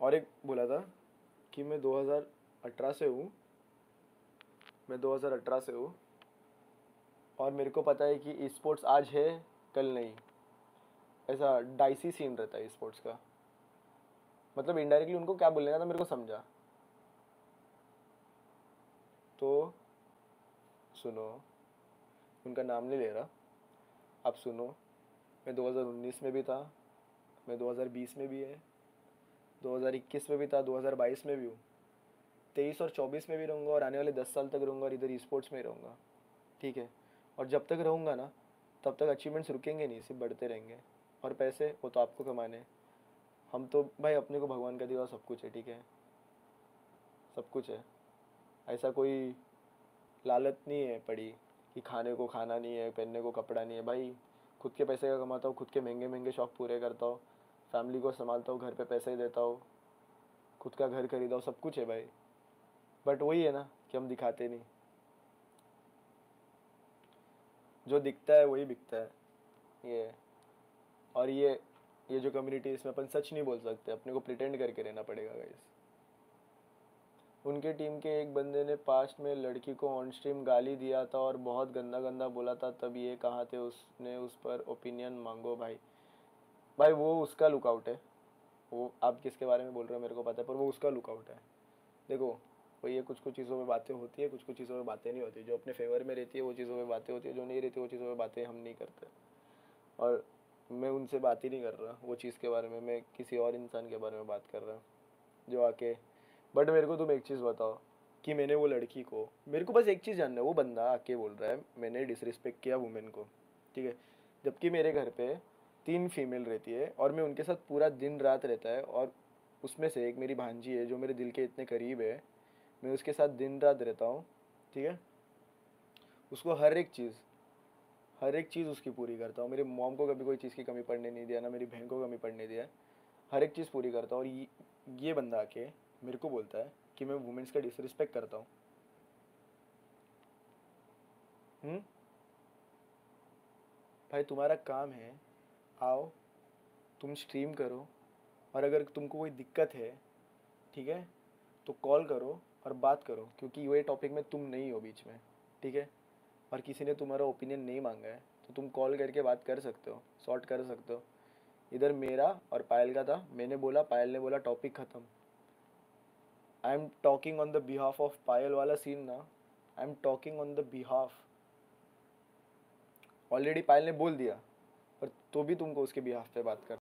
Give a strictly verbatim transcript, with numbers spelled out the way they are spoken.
और एक बोला था कि मैं दो हज़ार अठारह से हूँ, मैं दो हज़ार अठारह से हूँ और मेरे को पता है कि ई स्पोर्ट्स आज है कल नहीं। ऐसा डाइसी सीन रहता है ई स्पोर्ट्स का। मतलब इनडायरेक्टली उनको क्या बोलने का था मेरे को समझा। तो सुनो, उनका नाम नहीं ले रहा, आप सुनो। मैं दो हज़ार उन्नीस में भी था, मैं दो हज़ार बीस में भी है, दो हज़ार इक्कीस में भी था, दो हज़ार बाईस में भी हूँ, तेईस और चौबीस में भी रहूँगा और आने वाले दस साल तक रहूँगा और इधर ई स्पोर्ट्स में ही रहूँगा। ठीक है। और जब तक रहूँगा ना तब तक अचीवमेंट्स रुकेंगे नहीं, सिर्फ बढ़ते रहेंगे। और पैसे वो तो आपको कमाने हैं। हम तो भाई अपने को भगवान का दिया हुआ सब कुछ है। ठीक है, सब कुछ है। ऐसा कोई लालच नहीं है पड़ी कि खाने को खाना नहीं है, पहनने को कपड़ा नहीं है। भाई खुद के पैसे का कमाता हूँ, खुद के महंगे महंगे शौक पूरे करता हूँ, फैमिली को संभालता हूँ, घर पे पैसे ही देता हूँ, खुद का घर खरीदा हूँ, सब कुछ है भाई। बट वही है ना कि हम दिखाते नहीं। जो दिखता है वही बिकता है ये। और ये ये जो कम्युनिटी, इसमें अपन सच नहीं बोल सकते, अपने को प्रिटेंड करके रहना पड़ेगा गाइस। उनके टीम के एक बंदे ने पास्ट में लड़की को ऑन स्ट्रीम गाली दिया था और बहुत गंदा गंदा बोला था, तब ये कहाँ थे, उसने उस पर ओपिनियन मांगो भाई। भाई वो उसका लुकआउट है। वो आप किसके बारे में बोल रहे हो मेरे को पता है, पर वो उसका लुकआउट है। देखो, वो ये कुछ कुछ चीज़ों में बातें होती है, कुछ कुछ चीज़ों में बातें नहीं होती। जो अपने फेवर में रहती है वो चीज़ों में बातें होती है, जो नहीं रहती वो चीज़ों में बातें हम नहीं करते। और मैं उनसे बात ही नहीं कर रहा वो चीज़ के बारे में, मैं किसी और इंसान के बारे में बात कर रहा हूँ जो आके। बट मेरे को तुम एक चीज़ बताओ कि मैंने वो लड़की को, मेरे को बस एक चीज़ जानना है, वो बंदा आके बोल रहा है मैंने डिसरिस्पेक्ट किया वुमेन को। ठीक है, जबकि मेरे घर पे तीन फीमेल रहती है और मैं उनके साथ पूरा दिन रात रहता है। और उसमें से एक मेरी भांजी है जो मेरे दिल के इतने करीब है, मैं उसके साथ दिन रात रहता हूँ। ठीक है, उसको हर एक चीज़ हर एक चीज़ उसकी पूरी करता हूँ। मेरी मॉम को कभी कोई चीज़ की कमी पड़ने नहीं दिया, ना मेरी बहन को कमी पड़ने दिया। हर एक चीज़ पूरी करता हूँ। और ये ये बंदा आके मेरे को बोलता है कि मैं वुमेन्स का डिसरिस्पेक्ट करता हूँ। हम्म भाई तुम्हारा काम है, आओ तुम स्ट्रीम करो, और अगर तुमको कोई दिक्कत है, ठीक है, तो कॉल करो और बात करो, क्योंकि ये टॉपिक में तुम नहीं हो बीच में। ठीक है, और किसी ने तुम्हारा ओपिनियन नहीं मांगा है तो तुम कॉल करके बात कर सकते हो, सॉर्ट कर सकते हो। इधर मेरा और पायल का था, मैंने बोला, पायल ने बोला, टॉपिक ख़त्म। I am talking on the behalf of Payal वाला सीन ना, I am talking on the behalf. Already Payal ने बोल दिया, पर तो भी तुमको उसके बिहाफ पे बात कर